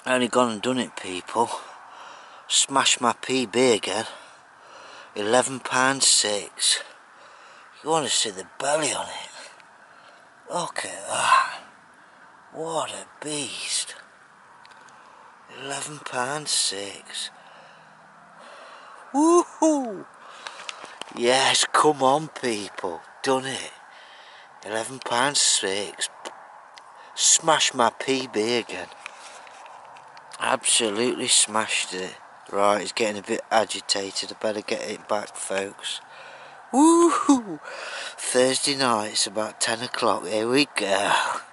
Only gone and done it, people. Smashed my PB again. £11.6. You want to see the belly on it? Look at that. What a beast. £11.6. Woohoo! Yes, come on, people. Done it. £11.6. Smashed my PB again. Absolutely smashed it. Right, it's getting a bit agitated. I better get it back, folks. Woohoo! Thursday night, it's about 10 o'clock. Here we go.